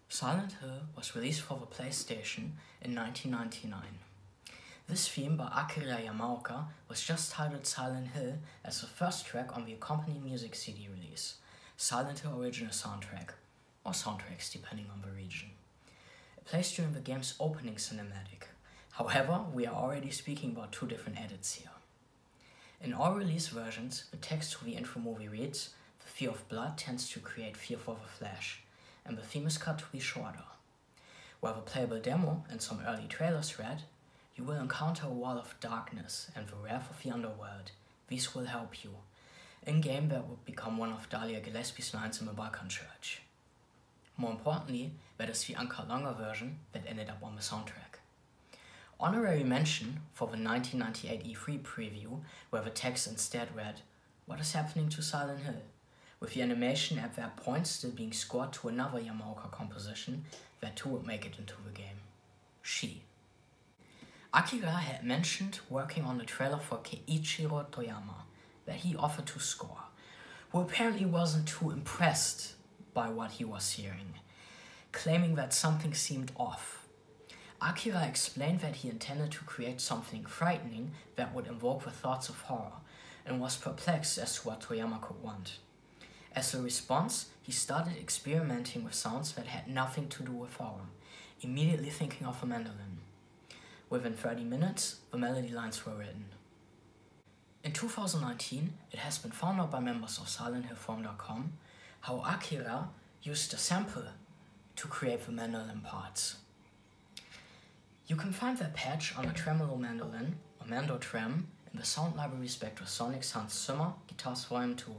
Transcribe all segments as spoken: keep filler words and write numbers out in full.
Silent Hill was released for the PlayStation in nineteen ninety-nine. This theme by Akira Yamaoka was just titled Silent Hill as the first track on the accompanying music C D release, Silent Hill Original Soundtrack, or soundtracks depending on the region. It plays during the game's opening cinematic. However, we are already speaking about two different edits here. In all release versions, the text to the intro movie reads, "The fear of blood tends to create fear for the flesh," and the theme is cut to be shorter. While the playable demo and some early trailers read, "You will encounter a wall of darkness and the wrath of the underworld. These will help you." In-game, that would become one of Dalia Gillespie's lines in the Balkan Church. More importantly, that is the uncut longer version that ended up on the soundtrack. Honorary mention for the nineteen ninety-eight E three preview, where the text instead read, "What is happening to Silent Hill?" with the animation at that point still being scored to another Yamaoka composition that too would make it into the game. She. Akira had mentioned working on the trailer for Keiichiro Toyama that he offered to score, who apparently wasn't too impressed by what he was hearing, claiming that something seemed off. Akira explained that he intended to create something frightening that would invoke the thoughts of horror, and was perplexed as to what Toyama could want. As a response, he started experimenting with sounds that had nothing to do with horror, immediately thinking of a mandolin. Within thirty minutes, the melody lines were written. In two thousand nineteen, it has been found out by members of silent hill forum dot com how Akira used a sample to create the mandolin parts. You can find that patch on a Tremolo mandolin, or mando trem, in the sound library Spectrasonics Hans Zimmer Guitars Volume two.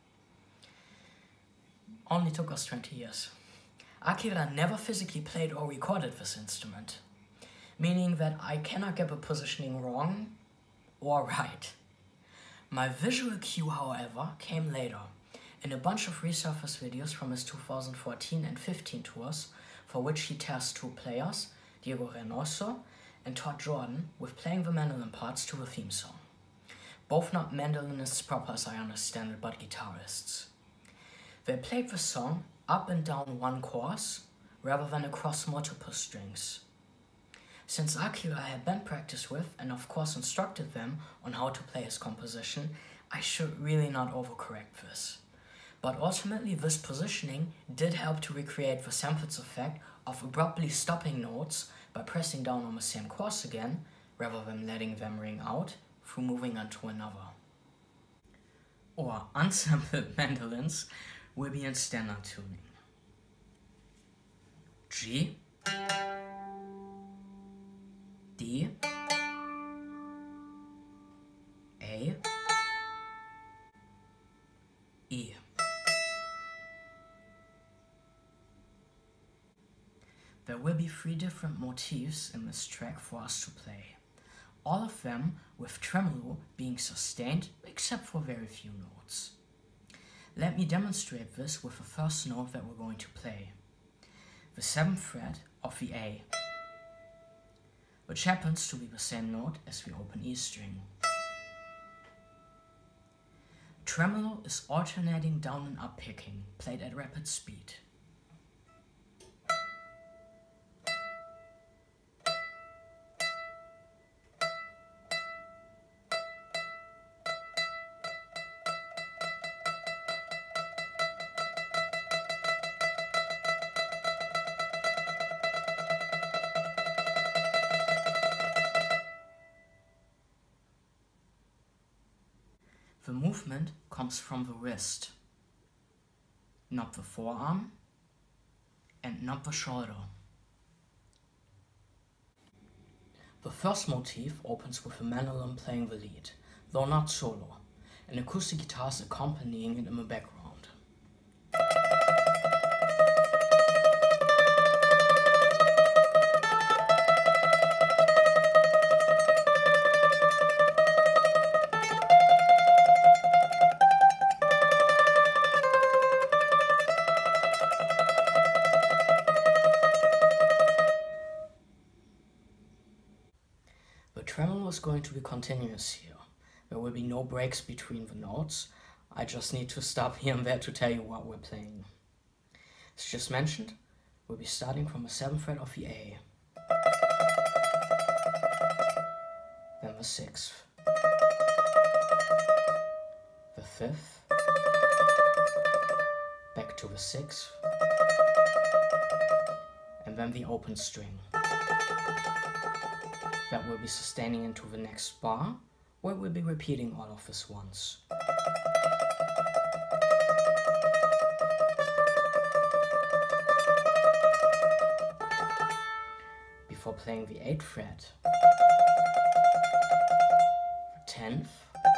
Only took us twenty years. Akira never physically played or recorded this instrument, meaning that I cannot get the positioning wrong or right. My visual cue, however, came later, in a bunch of resurface videos from his two thousand fourteen and fifteen tours, for which he tasked two players, Diego Reynoso and Todd with playing the mandolin parts to the theme song. Both not mandolinists proper as I understand it, but guitarists. They played the song up and down one course, rather than across multiple strings. Since Akira had band practice with, and of course instructed them on how to play his composition, I should really not overcorrect this. But ultimately this positioning did help to recreate the samples effect of abruptly stopping notes by pressing down on the same course again, rather than letting them ring out, through moving on to another. Or unsampled mandolins will be in standard tuning. G, D, A, E. There will be three different motifs in this track for us to play, all of them with tremolo being sustained except for very few notes. Let me demonstrate this with the first note that we're going to play, the seventh fret of the A, which happens to be the same note as the open E string. Tremolo is alternating down and up picking, played at rapid speed. The movement comes from the wrist, not the forearm, and not the shoulder. The first motif opens with a mandolin playing the lead, though not solo, and acoustic guitars accompanying it in the background. Tremolo is going to be continuous here. There will be no breaks between the notes. I just need to stop here and there to tell you what we're playing. As just mentioned, we'll be starting from the seventh fret of the A, then the sixth, the fifth, back to the sixth, and then the open string. That will be sustaining into the next bar, where we'll be repeating all of this once. Before playing the eighth fret, the tenth,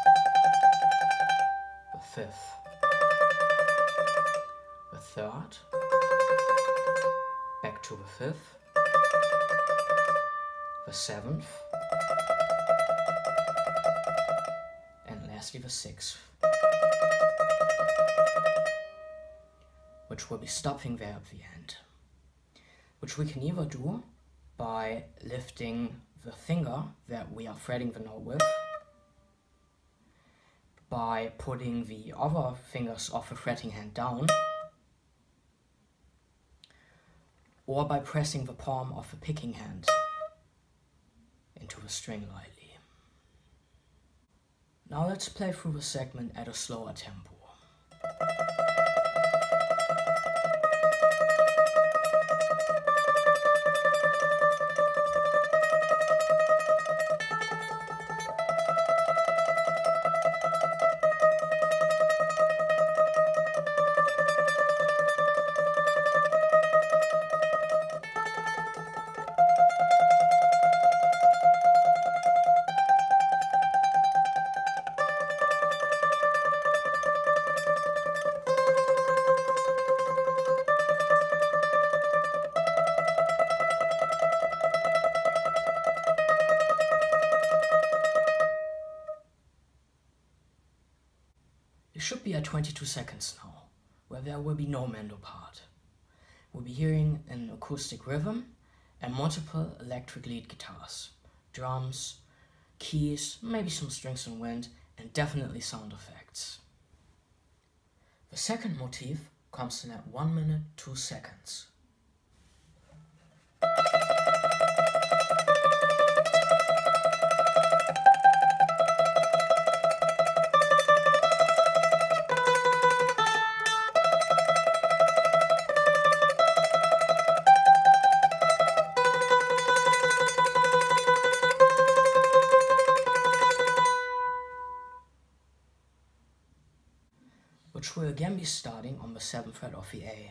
the fifth, the third, back to the fifth, the seventh, and lastly the sixth, which will be stopping there at the end, which we can either do by lifting the finger that we are fretting the note with, by putting the other fingers of the fretting hand down, or by pressing the palm of the picking hand into the string lightly. Now let's play through the segment at a slower tempo. It should be at twenty-two seconds now, where there will be no mando part. We'll be hearing an acoustic rhythm and multiple electric lead guitars, drums, keys, maybe some strings and wind, and definitely sound effects. The second motif comes in at one minute, two seconds. Which will again be starting on the seventh fret of the A,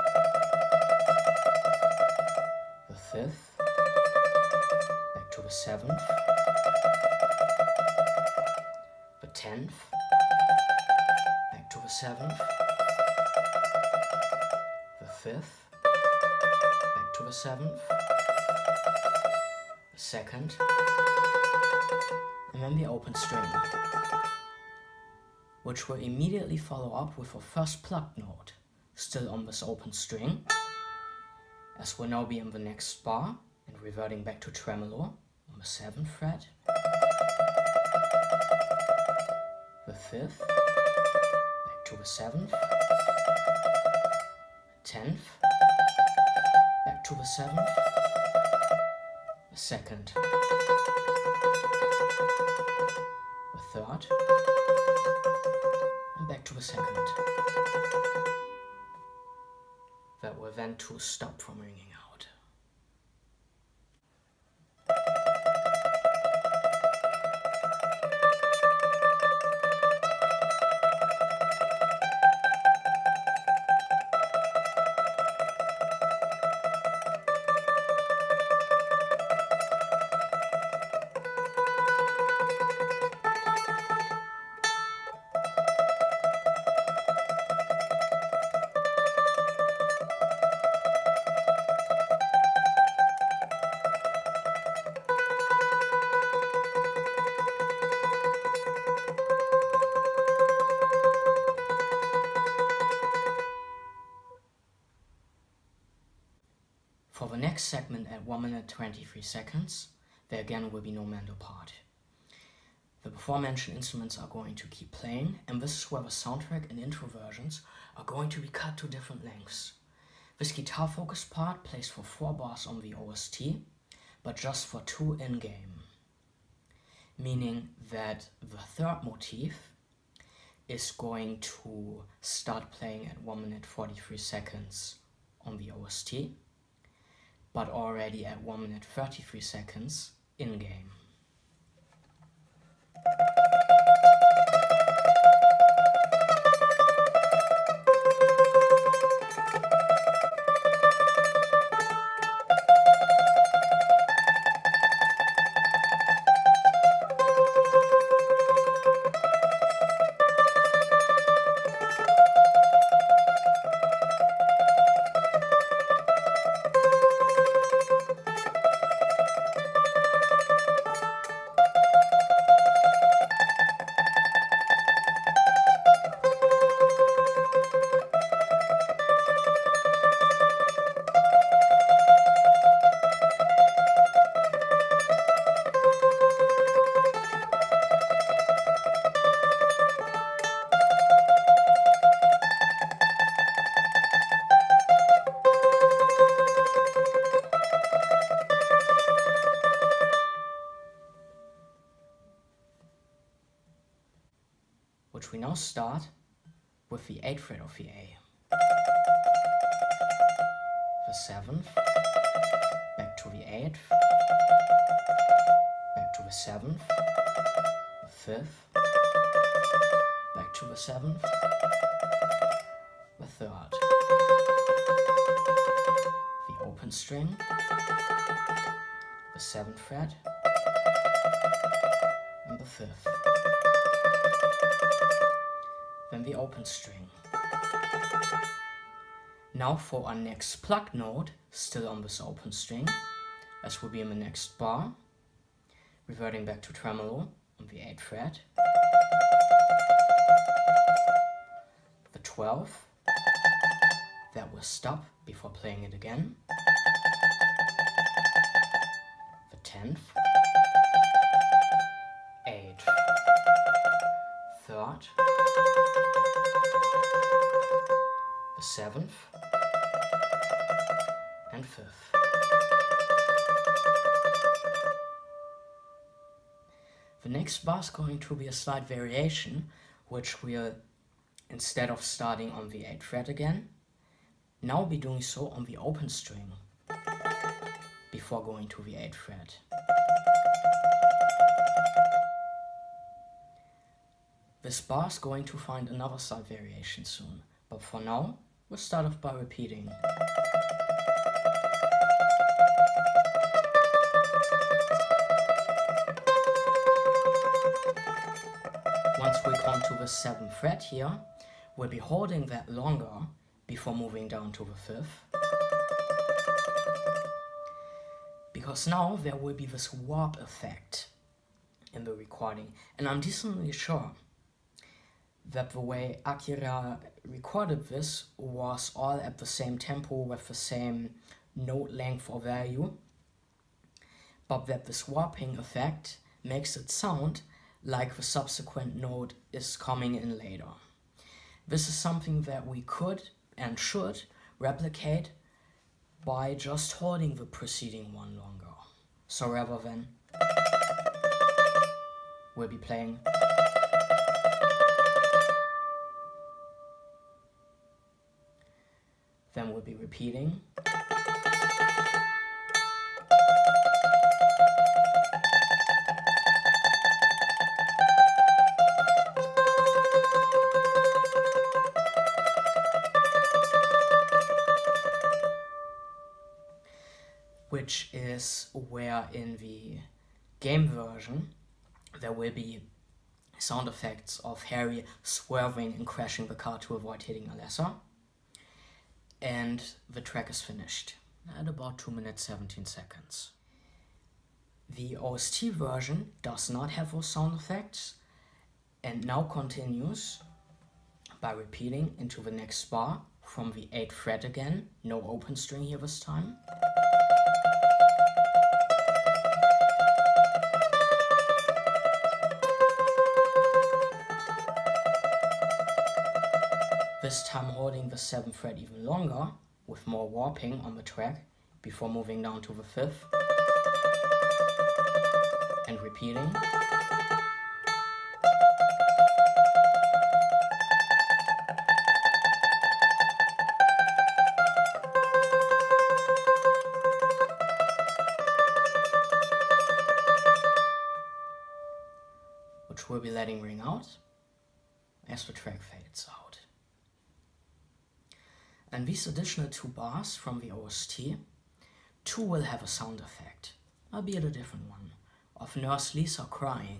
the fifth, back to the seventh, the tenth, back to the seventh, the fifth, back to the seventh, the second, and then the open string, which will immediately follow up with a first plucked note, still on this open string, as we'll now be in the next bar and reverting back to tremolo on the seventh fret, the fifth, back to the seventh, tenth, back to the seventh, the second, the third, and back to the second. That will then to stop from ringing out. For the next segment at one minute twenty-three seconds, there again will be no mando part. The before mentioned instruments are going to keep playing, and this is where the soundtrack and intro versions are going to be cut to different lengths. This guitar focus part plays for four bars on the O S T, but just for two in-game, meaning that the third motif is going to start playing at one minute forty-three seconds on the O S T, but already at one minute thirty-three seconds in-game. Which we now start with the eighth fret of the A, the seventh, back to the eighth, back to the seventh, the fifth, back to the seventh, the third, the open string, the seventh fret, and the fifth. Then the open string. Now for our next plucked note, still on this open string, as will be in the next bar, reverting back to tremolo on the eighth fret, the twelfth, that will stop before playing it again, the tenth, eighth, third, the seventh, and fifth. The next bar is going to be a slight variation, which we'll, instead of starting on the eighth fret again, now be doing so on the open string, before going to the eighth fret. This bar is going to find another slight variation soon, but for now, we'll start off by repeating. Once we come to the seventh fret here, we'll be holding that longer before moving down to the fifth. Because now there will be this warp effect in the recording, and I'm decently sure that the way Akira recorded this was all at the same tempo with the same note length or value, but that this warping effect makes it sound like the subsequent note is coming in later. This is something that we could and should replicate by just holding the preceding one longer. So rather than, we'll be playing then we'll be repeating. Which is where in the game version there will be sound effects of Harry swerving and crashing the car to avoid hitting Alessa. And the track is finished at about two minutes seventeen seconds. The O S T version does not have those sound effects and now continues by repeating into the next bar from the eighth fret again, no open string here this time. This time holding the seventh fret even longer with more warping on the track before moving down to the fifth and repeating. Which we'll be letting ring out as the track fades out. And these additional two bars from the O S T, two will have a sound effect, albeit a different one, of Nurse Lisa crying.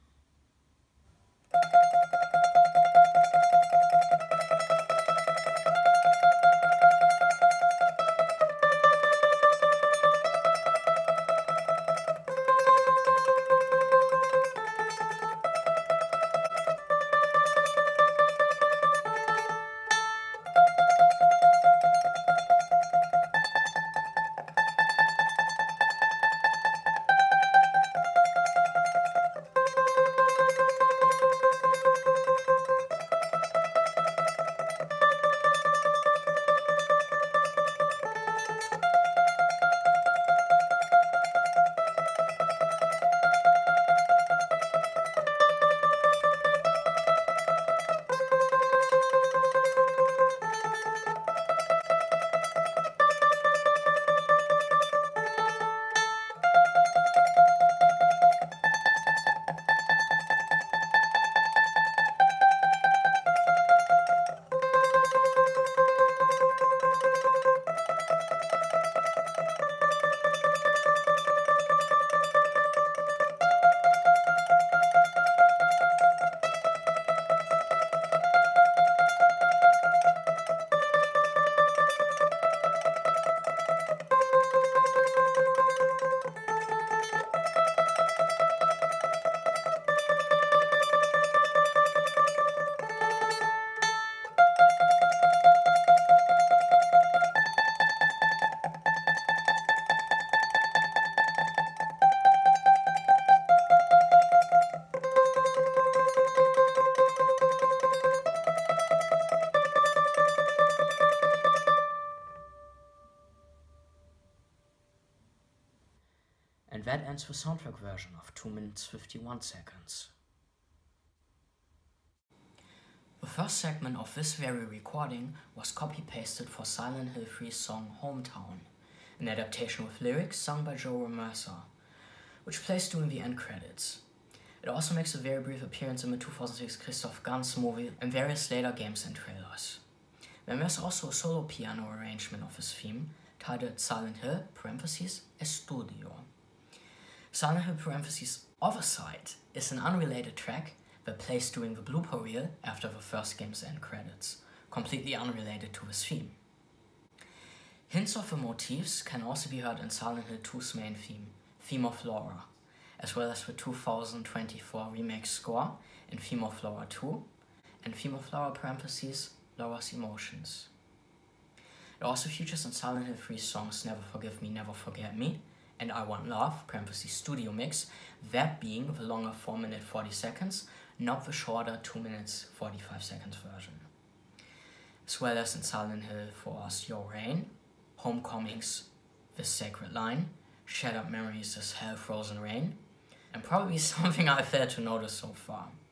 And that ends the soundtrack version of two minutes fifty-one seconds. The first segment of this very recording was copy-pasted for Silent Hill three's song Hometown, an adaptation with lyrics sung by Joe Reynoso, which plays during the end credits. It also makes a very brief appearance in the two thousand six Christophe Gans movie and various later games and trailers. Then there's also a solo piano arrangement of this theme, titled Silent Hill, parentheses, Estudio. Silent Hill, parentheses, Other Side is an unrelated track that plays during the blooper reel after the first game's end credits, completely unrelated to this theme. Hints of the motifs can also be heard in Silent Hill two's main theme, Theme of Laura, as well as the two thousand twenty-four remake score in Theme of Laura two and Theme of Laura, parentheses, Laura's Emotions. It also features in Silent Hill three's songs Never Forgive Me, Never Forget Me and I Want Love, parentheses, studio mix, that being the longer four minute forty seconds, not the shorter two minutes forty-five seconds version. As well as in Silent Hill four's Your Rain, Homecoming's The Sacred Line, Shattered Memories' Hell Frozen Rain, and probably something I failed to notice so far.